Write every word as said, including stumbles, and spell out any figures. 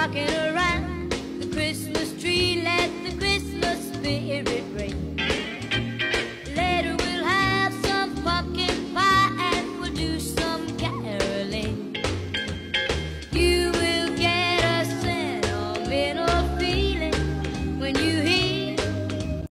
rocking around the Christmas tree. Let the Christmas spirit ring.